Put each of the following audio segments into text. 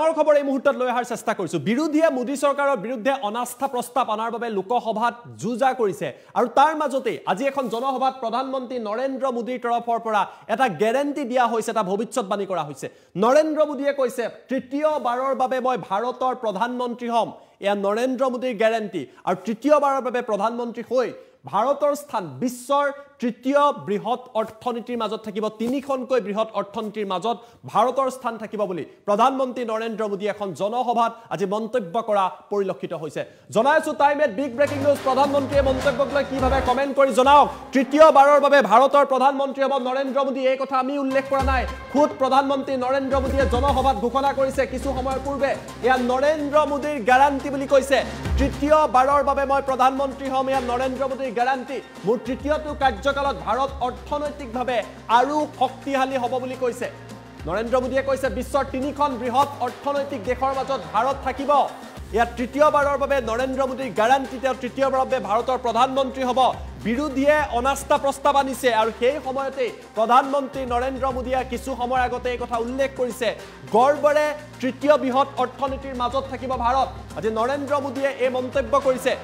খবৰ এই মুহূৰ্তত লৈ অহাৰ চেষ্টা কৰিছো বিৰোধীয়ে মোদী চৰকাৰৰ বিৰুদ্ধে অনাস্থা প্ৰস্তাৱ আনাৰ বাবে লোকসভাত জুজা কৰিছে আৰু তাৰ মাজতে আজি এখন জনসভাত প্ৰধানমন্ত্ৰী নৰেন্দ্ৰ মোদীৰ তৰফৰ পৰা এটা গ্যাৰান্টি দিয়া হৈছে এটা ভৱিষ্যতবাণী কৰা হৈছে নৰেন্দ্ৰ মোদীয়ে কৈছে তৃতীয়বাৰৰ বাবে মই ভাৰতৰ প্ৰধানমন্ত্ৰী হ'ম এয়া নৰেন্দ্ৰ মোদীৰ গ্যাৰান্টি আৰু তৃতীয়বাৰৰ বাবে প্ৰধানমন্ত্ৰী হৈ ভাৰতৰ স্থান বিশ্বৰ তৃতীয় বৃহৎ অৰ্থনীতিৰ মাজত থাকিব তিনিখনকৈ বৃহৎ অৰ্থনীতিৰ মাজত ভাৰতৰ স্থান থাকিব বুলি প্ৰধানমন্ত্ৰী নৰেন্দ্ৰ মোদী এখন জনসভাত আজি মন্তব্য কৰা পৰিলক্ষিত হৈছে জনাইছো টাইমত বিগ ব্ৰেকিং নিউজ প্ৰধানমন্ত্ৰীয়ে মন্তব্যক লৈ কিভাৱে কমেন্ট কৰি জনাওক তৃতীয়বাৰৰ বাবে ভাৰতৰ প্ৰধানমন্ত্ৰী হ'ব নৰেন্দ্ৰ মোদী এই কথা আমি উল্লেখ কৰা নাই খুদ প্ৰধানমন্ত্ৰী নৰেন্দ্ৰ মোদীয়ে জনসভাত ঘোষণা কৰিছে কিছু সময়ৰ পূৰ্বে এয়া নৰেন্দ্ৰ মোদীৰ গ্যাৰান্টি বুলি কৈছে তৃতীয়বাৰৰ বাবে মই প্ৰধানমন্ত্ৰী হ'ম এয়া নৰেন্দ্ৰ মোদীৰ গ্যাৰান্টি মোৰ তৃতীয়টো কাৰ্যকালত ভাৰত অৰ্থনৈতিকভাৱে আৰু শক্তিশালী হ'ব বুলি কৈছে নৰেন্দ্ৰ মোদীয়ে কৈছে বিশ্বৰ তিনিখন বৃহৎ অৰ্থনৈতিক দেশৰ মাজত ভাৰত থাকিব ইয়া তৃতীয়বাৰৰ বাবে নৰেন্দ্ৰ মোদীৰ গ্যাৰান্টি তেওঁ তৃতীয়বাৰৰ বাবে ভাৰতৰ প্ৰধানমন্ত্ৰী হ'ব বিৰোধীয়ে অনাস্থা প্ৰস্তাৱ আনিছে আৰু সেই সময়তে প্ৰধানমন্ত্ৰী নৰেন্দ্ৰ মোদীয়ে কিছু সময় আগতে এই কথা উল্লেখ কৰিছে গৰ্বৰে তৃতীয় বৃহৎ অৰ্থনীতিৰ মাজত থাকিব ভাৰত আজি নৰেন্দ্ৰ মোদীয়ে এই মন্তব্য কৰিছে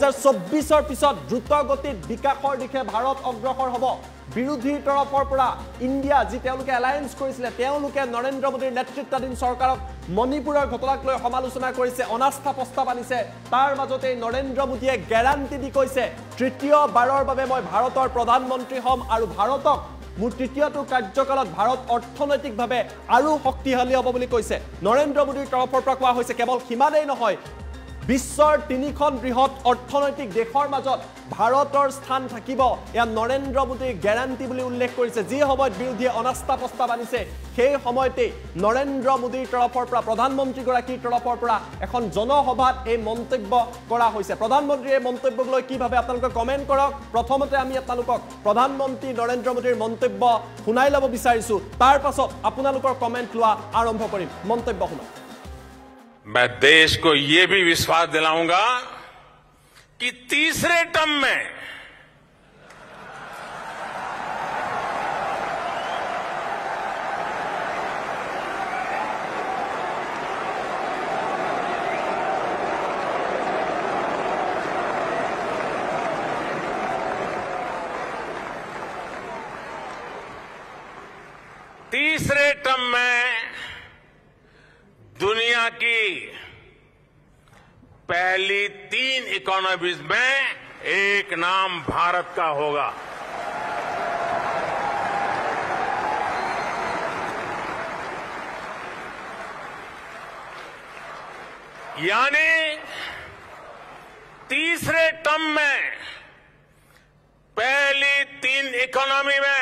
2024ৰ পিছত দ্ৰুতগতিত বিকাশৰ দিশে ভাৰত অগ্ৰসৰ হ'ব বিৰোধীৰ তৰফৰ পৰা ইণ্ডিয়া যি তেওঁলোকে এলায়েন্স কৰিছিলে তেওঁলোকে নৰেন্দ্ৰ মোদীৰ নেতৃত্বাধীন চৰকাৰক মণিপুৰৰ ঘটনাক লৈ সমালোচনা কৰিছে অনাস্থা প্ৰস্তাৱ আনিছে তাৰ মাজতে নৰেন্দ্ৰ মোদীয়ে গ্যাৰান্টি দি কৈছে তৃতীয়বাৰৰ বাবে মই ভাৰতৰ প্ৰধানমন্ত্ৰী হ'ম আৰু ভাৰতক মোৰ তৃতীয়টো কাৰ্যকালত ভাৰত অৰ্থনৈতিকভাৱে আৰু শক্তিশালী হ'ব বুলি কৈছে নৰেন্দ্ৰ মোদীৰ তৰফৰ পৰা কোৱা হৈছে কেৱল সিমানেই নহয় বিশ্বৰ তিনিখন বৃহৎ অৰ্থনৈতিক দেশৰ মাজত ভাৰতৰ স্থান থাকিব এয়া নৰেন্দ্ৰ মোদীৰ গ্যাৰান্টি বুলি উল্লেখ কৰিছে যি সময়ত বিৰোধীয়ে অনাস্থা প্ৰস্তাৱ আনিছে সেই সময়তে নৰেন্দ্ৰ মোদীৰ তৰফৰ পৰা প্ৰধানমন্ত্ৰীগৰাকীৰ তৰফৰ পৰা এখন জনসভাত এই মন্তব্য কৰা হৈছে প্ৰধানমন্ত্ৰীৰ এই মন্তব্যক লৈ কিভাৱে আপোনালোকে কমেন্ট কৰক প্ৰথমতে আমি আপোনালোকক প্ৰধানমন্ত্ৰী নৰেন্দ্ৰ মোদীৰ মন্তব্য শুনাই ল'ব বিচাৰিছো তাৰ পাছত আপোনালোকৰ কমেন্ট লোৱা আৰম্ভ কৰিম মন্তব্য শুনক मैं देश को ये भी विश्वास दिलाऊंगा कि तीसरे टर्म में दुनिया की पहली 3 इकोनॉमीज में एक नाम भारत का होगा यानी तीसरे टर्म में पहली 3 इकोनॉमी में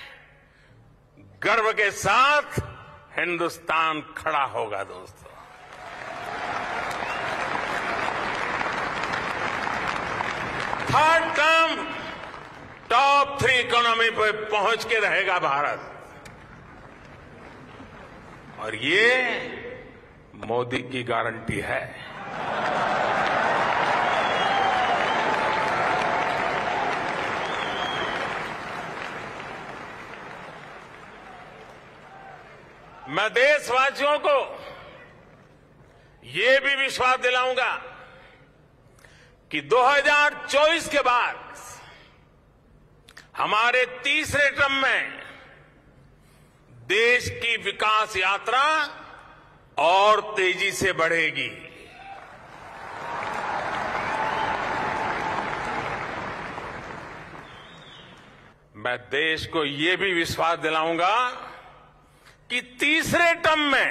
गर्व के साथ हिंदुस्तान खड़ा होगा दोस्तों थर्ड टर्म टॉप 3 इकोनॉमी पर पहुंच के रहेगा भारत और ये मोदी की गारंटी है मैं देशवासियों को ये भी विश्वास दिलाऊंगा कि 2024 के बाद हमारे तीसरे टर्म में देश की विकास यात्रा और तेजी से बढ़ेगी मैं देश को ये भी विश्वास दिलाऊंगा कि तीसरे टर्म में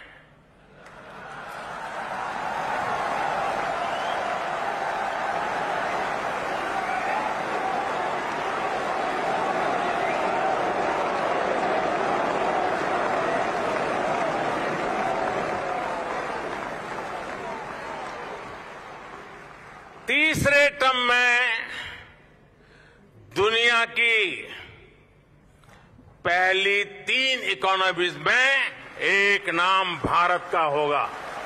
दुनिया की पहली 3 इकोनॉमीज में एक नाम भारत का होगा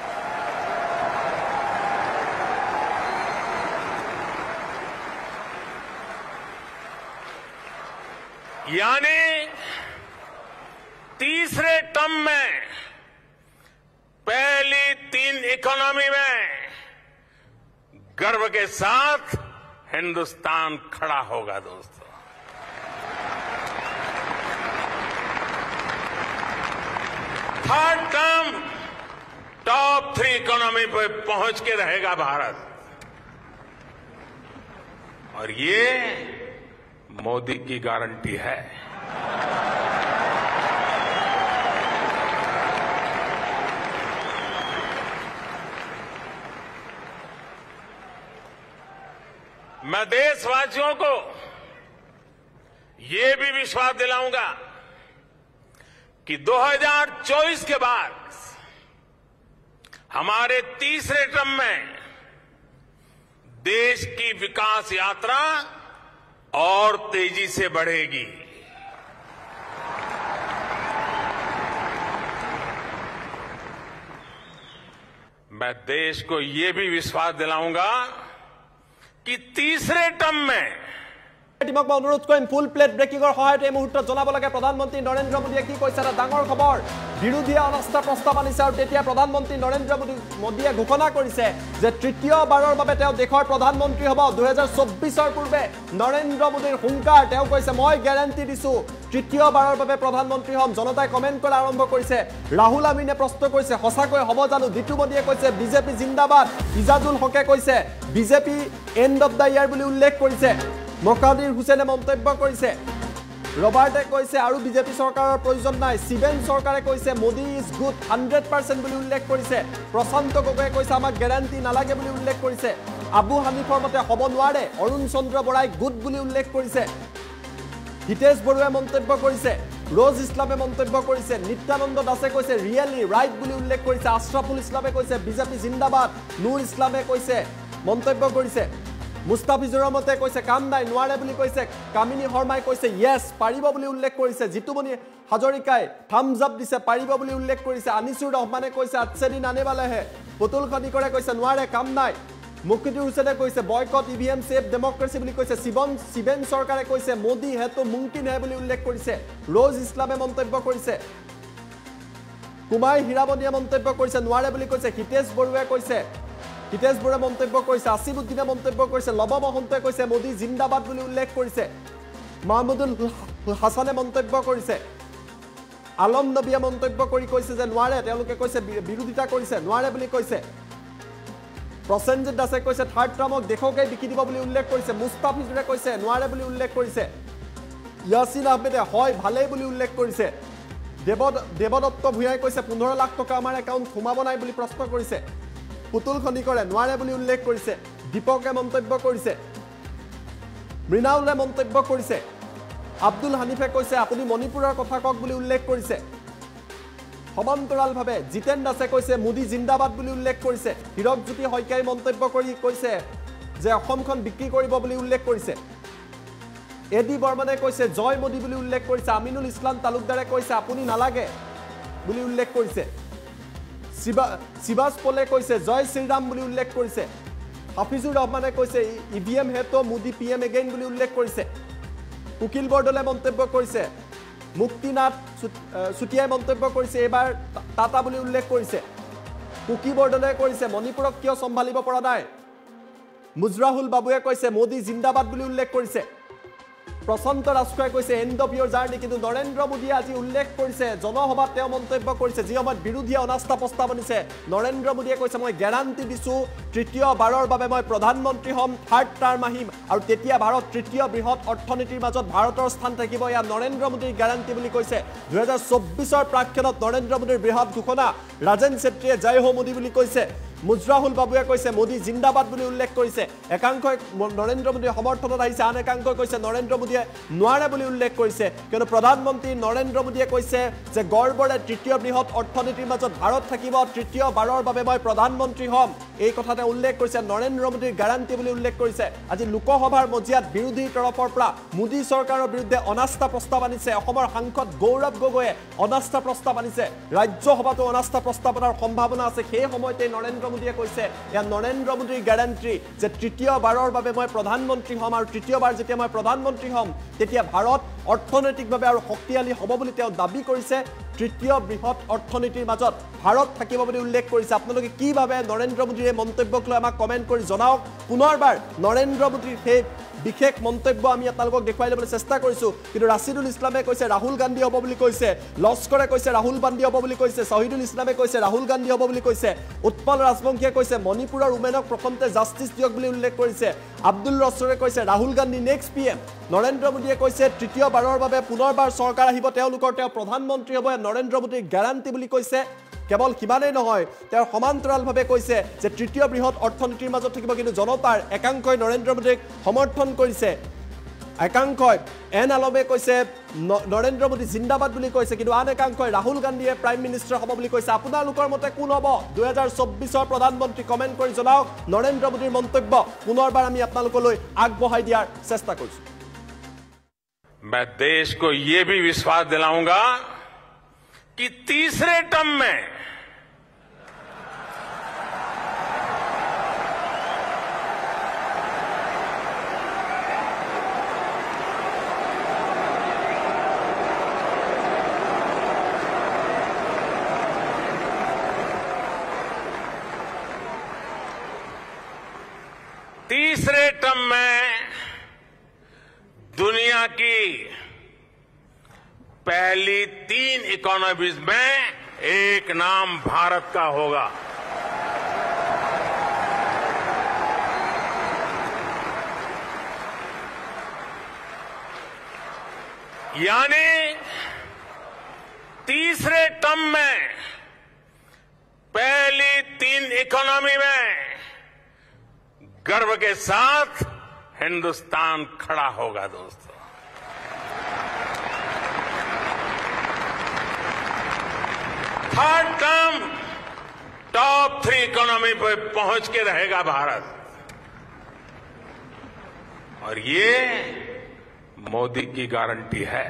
यानी तीसरे टर्म में इकोनॉमी में गर्व के साथ हिंदुस्तान खड़ा होगा दोस्तों। थर्ड टर्म टॉप 3 इकोनॉमी पे पहुंच के रहेगा भारत, और ये मोदी की गारंटी है। मैं देशवासियों को ये भी विश्वास दिलाऊंगा कि 2024 के बाद हमारे तीसरे टर्म में देश की विकास यात्रा और तेजी से बढ़ेगी। मैं देश को ये भी विश्वास दिलाऊंगा कि तीसरे टर्म में টিমক মই অনুৰোধ কৰিম ফুল প্লেট ব্ৰেকিংৰ সহায়তে এই মুহূৰ্তত জনাব লাগে প্ৰধানমন্ত্ৰী নৰেন্দ্ৰ মোদীয়ে কি কৈছে। এটা ডাঙৰ খবৰ, বিৰোধীয়ে অনাস্থা প্ৰস্তাৱ আনিছে আৰু তেতিয়া প্ৰধানমন্ত্ৰী নৰেন্দ্ৰ মোদীয়ে ঘোষণা কৰিছে যে তৃতীয়বাৰৰ বাবে তেওঁ দেশৰ প্ৰধানমন্ত্ৰী হ'ব। 2024ৰ পূৰ্বে নৰেন্দ্ৰ মোদীৰ হুংকাৰ, তেওঁ কৈছে মই গ্যাৰান্টি দিছো তৃতীয়বাৰৰ বাবে প্ৰধানমন্ত্ৰী হ'ম। জনতাই কমেণ্ট কৰা আৰম্ভ কৰিছে। ৰাহুল আমিনে প্ৰশ্ন কৰিছে সঁচাকৈ হ'ব জানো? দিটু মোদীয়ে কৈছে বিজেপি জিন্দাবাদ। ইজাজুল হকে কৈছে BJP end of the year বুলি উল্লেখ কৰিছে। মকাদিৰ হুছেইনে মন্তব্য কৰিছে। ৰবাৰ্টে কৈছে আৰু বিজেপি চৰকাৰৰ প্ৰয়োজন নাই। শিবেন চৰকাৰে কৈছে মোদী ইজ গুড 100% বুলি উল্লেখ কৰিছে। প্ৰশান্ত গগৈয়ে কৈছে আমাক গ্যাৰান্টি নালাগে বুলি উল্লেখ কৰিছে। আবু হানিফৰ মতে হ'ব নোৱাৰে। অৰুণ চন্দ্ৰ বৰাই গুড বুলি উল্লেখ কৰিছে। হিতেশ বৰুৱাই মন্তব্য কৰিছে। ৰ'জ ইছলামে মন্তব্য কৰিছে। নিত্যানন্দ দাসে কৈছে ৰিয়েলি ৰাইট বুলি উল্লেখ কৰিছে। আশৰাফুল ইছলামে কৈছে বিজেপি জিন্দাবাদ। নুৰ ইছলামে কৈছে মন্তব্য কৰিছে। মুস্তাফিজুৰৰ মতে কৈছে কাম নাই নোৱাৰে বুলি কৈছে। কামিনী শৰ্মাই কৈছে য়েছ পাৰিব বুলি উল্লেখ কৰিছে। জিতুমণি হাজৰিকাই থামছ আপ দিছে পাৰিব বুলি উল্লেখ কৰিছে। আনিছুৰ ৰহমানে কৈছে আচ্ছা দিন আনে वाले है। পুতুল খনিকৰে কৈছে নোৱাৰে কাম নাই। মুক্তিদিৰ হুছেইনে কৈছে বয়কট ইভিএম সেভ ডেমক্ৰেসি বুলি কৈছে। শিবেন চৰকাৰে কৈছে মোদী হে তো মুমকিন হে বুলি উল্লেখ কৰিছে। ৰ'জ ইছলামে মন্তব্য কৰিছে। কুমাৰ হীৰামণিয়ে মন্তব্য কৰিছে নোৱাৰে বুলি কৈছে। হিতেশ বৰুৱাই কৈছে হিতেশ বৰুৱাই মন্তব্য কৰিছে। আসিফুদ্দিনে মন্তব্য কৰিছে। লব মহন্তই কৈছে মোদী জিন্দাবাদ বুলি উল্লেখ কৰিছে। মাহমুদুল হাছানে মন্তব্য কৰিছে। আলম নবীয়ে মন্তব্য কৰি কৈছে যে নোৱাৰে, তেওঁলোকে কৈছে বিৰোধিতা কৰিছে নোৱাৰে বুলি কৈছে। প্ৰসেনজিৎ দাসে কৈছে থাৰ্ড টাৰ্মক দেশকে বিকি দিব বুলি উল্লেখ কৰিছে। মুস্তাফিজুৰে কৈছে নোৱাৰে বুলি উল্লেখ কৰিছে। ইয়াছিন আহমেদে হয় ভালেই বুলি উল্লেখ কৰিছে। দেৱদত্ত ভূঞাই কৈছে 15 লাখ টকা আমাৰ একাউণ্ট সোমাব নাই বুলি প্ৰশ্ন কৰিছে। পুতুল খনিকৰে নোৱাৰে বুলি উল্লেখ কৰিছে। দীপকে মন্তব্য কৰিছে। মৃণাউলে মন্তব্য কৰিছে। আব্দুল হানিফে কৈছে আপুনি মণিপুৰৰ কথা কওক বুলি উল্লেখ কৰিছে। সমান্তৰালভাৱে জিতেন দাসে কৈছে মোদী জিন্দাবাদ বুলি উল্লেখ কৰিছে। হীৰকজ্যোতি শইকীয়াই মন্তব্য কৰি কৈছে যে অসমখন বিক্ৰী কৰিব বুলি উল্লেখ কৰিছে। এডি বৰ্মনে কৈছে জয় মোদী বুলি উল্লেখ কৰিছে। আমিনুল ইছলাম তালুকদাৰে কৈছে আপুনি নালাগে বুলি উল্লেখ কৰিছে। শিবাজ পলে কৈছে জয় শ্ৰীৰাম বুলি উল্লেখ কৰিছে। হাফিজুৰ ৰহমানে কৈছে ইভিএম হে তো মোদী পিএম এগেইন বুলি উল্লেখ কৰিছে। উকিল বৰদলে মন্তব্য কৰিছে। মুক্তিনাথ চুটিয়াই মন্তব্য কৰিছে এইবাৰ টাটা বুলি উল্লেখ কৰিছে। কুকি বৰদলে কৰিছে মণিপুৰক কিয় চম্ভালিব পৰা নাই। মুজৰাহুল বাবুৱে কৈছে মোদী জিন্দাবাদ বুলি উল্লেখ কৰিছে। প্ৰশান্ত ৰাজখোৱাই কৈছে এণ্ড অফ ইয়ৰ জাৰ্নি। কিন্তু নৰেন্দ্ৰ মোদীয়ে আজি উল্লেখ কৰিছে জনসভাত তেওঁ মন্তব্য কৰিছে যি সময়ত বিৰোধীয়ে অনাস্থা প্ৰস্তাৱ আনিছে নৰেন্দ্ৰ মোদীয়ে কৈছে মই গ্যাৰান্টি দিছো তৃতীয়বাৰৰ বাবে মই প্ৰধানমন্ত্ৰী হ'ম, থাৰ্ড টাৰ্ম আহিম আৰু তেতিয়া ভাৰত তৃতীয় বৃহৎ অৰ্থনীতিৰ মাজত ভাৰতৰ স্থান থাকিব। এয়া নৰেন্দ্ৰ মোদীৰ গ্যাৰান্টি বুলি কৈছে। 2024ৰ প্ৰাক্ষণত নৰেন্দ্ৰ মোদীৰ বৃহৎ ঘোষণা। ৰাজেন ছেত্ৰীয়ে জয় হো মোদী বুলি কৈছে। মুজৰাহুল বাবুৱে কৈছে মোদী জিন্দাবাদ বুলি উল্লেখ কৰিছে। একাংশই নৰেন্দ্ৰ মোদীৰ সমৰ্থনত আহিছে, আন একাংশই কৈছে নৰেন্দ্ৰ মোদীয়ে নোৱাৰে বুলি উল্লেখ কৰিছে। কিন্তু প্ৰধানমন্ত্ৰী নৰেন্দ্ৰ মোদীয়ে কৈছে যে গৰ্বৰে তৃতীয় বৃহৎ অৰ্থনীতিৰ মাজত ভাৰত থাকিব, তৃতীয়বাৰৰ বাবে মই প্ৰধানমন্ত্ৰী হ'ম। এই কথাতে উল্লেখ কৰিছে নৰেন্দ্ৰ মোদীৰ গ্যাৰান্টি বুলি উল্লেখ কৰিছে। আজি লোকসভাৰ মজিয়াত বিৰোধীৰ তৰফৰ পৰা মোদী চৰকাৰৰ বিৰুদ্ধে অনাস্থা প্ৰস্তাৱ আনিছে। অসমৰ সাংসদ গৌৰৱ গগৈয়ে অনাস্থা প্ৰস্তাৱ আনিছে। ৰাজ্যসভাতো অনাস্থা প্ৰস্তাৱ অনাৰ সম্ভাৱনা আছে। সেই সময়তে নৰেন্দ্ৰ মোদীয়ে কৈছে এয়া নৰেন্দ্ৰ মোদীৰ গ্যাৰান্টি যে তৃতীয়বাৰৰ বাবে মই প্ৰধানমন্ত্ৰী হ'ম আৰু তৃতীয়বাৰ যেতিয়া মই প্ৰধানমন্ত্ৰী হ'ম তেতিয়া ভাৰত অৰ্থনৈতিকভাৱে আৰু শক্তিশালী হ'ব বুলি তেওঁ দাবী কৰিছে। তৃতীয় বৃহৎ অৰ্থনীতিৰ মাজত ভাৰত থাকিব বুলি উল্লেখ কৰিছে আপোনালোকে কি ভাবে নৰেন্দ্ৰ মোদীৰ এই মন্তব্যক লৈ আমাক কমেন্ট কৰি জনাওক পুনৰবাৰ নৰেন্দ্ৰ মোদীৰ সেই বিশেষ মন্তব্য আমি আপোনালোকক দেখুৱাই ল'বলৈ চেষ্টা কৰিছো কিন্তু ৰাছিদুল ইছলামে কৈছে ৰাহুল গান্ধী হ'ব বুলি কৈছে লস্কৰে কৈছে ৰাহুল গান্ধী হ'ব বুলি কৈছে শহীদুল ইছলামে কৈছে ৰাহুল গান্ধী হ'ব বুলি কৈছে উৎপল ৰাজবংশীয়ে কৈছে মণিপুৰৰ উমেনক প্ৰথমতে জাষ্টিস দিয়ক বুলি উল্লেখ কৰিছে আব্দুল ৰছৰে কৈছে ৰাহুল গান্ধী নেক্সট পিএম নৰেন্দ্ৰ মোদীয়ে কৈছে তৃতীয়বাৰৰ বাবে পুনৰবাৰ চৰকাৰ আহিব তেওঁলোকৰ তেওঁ প্ৰধানমন্ত্ৰী হ'ব নৰেন্দ্ৰ মোদীৰ গ্যাৰান্টি বুলি কৈছে কেৱল কিমানেই নহয় তেওঁ সমান্তৰালভাৱে কৈছে যে তৃতীয় বৃহৎ অৰ্থনীতিৰ মাজত থাকিব কিন্তু জনতাৰ একাংশই নৰেন্দ্ৰ মোদীক সমৰ্থন কৰিছে একাংশই এন আলমে কৈছে নৰেন্দ্ৰ মোদী জিন্দাবাদ বুলি কৈছে কিন্তু আন একাংশই ৰাহুল গান্ধীয়ে প্ৰাইম মিনিষ্টাৰ হ'ব বুলি কৈছে আপোনালোকৰ মতে কোন হ'ব 2024ৰ প্ৰধানমন্ত্ৰী কমেন্ট কৰি জনাওক নৰেন্দ্ৰ মোদীৰ মন্তব্য পুনৰবাৰ আমি আপোনালোকলৈ আগবঢ়াই দিয়াৰ চেষ্টা কৰিছো मैं देश को ये भी विश्वास दिलाऊंगा कि तीसरे टर्म में दुनिया की पहली 3 इकोनॉमीज में एक नाम भारत का होगा यानी तीसरे टर्म में पहली 3 इकोनॉमी में गर्व के साथ हिंदुस्तान खड़ा होगा दोस्तों थर्ड टर्म टॉप 3 इकोनॉमी पर पहुंच के रहेगा भारत और ये मोदी की गारंटी है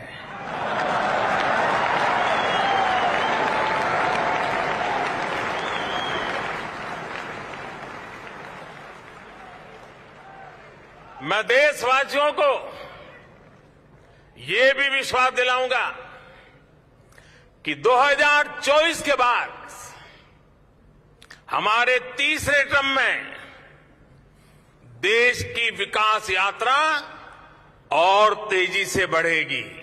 मैं देशवासियों को ये भी विश्वास दिलाऊंगा कि 2024 के बाद हमारे तीसरे टर्म में देश की विकास यात्रा और तेजी से बढ़ेगी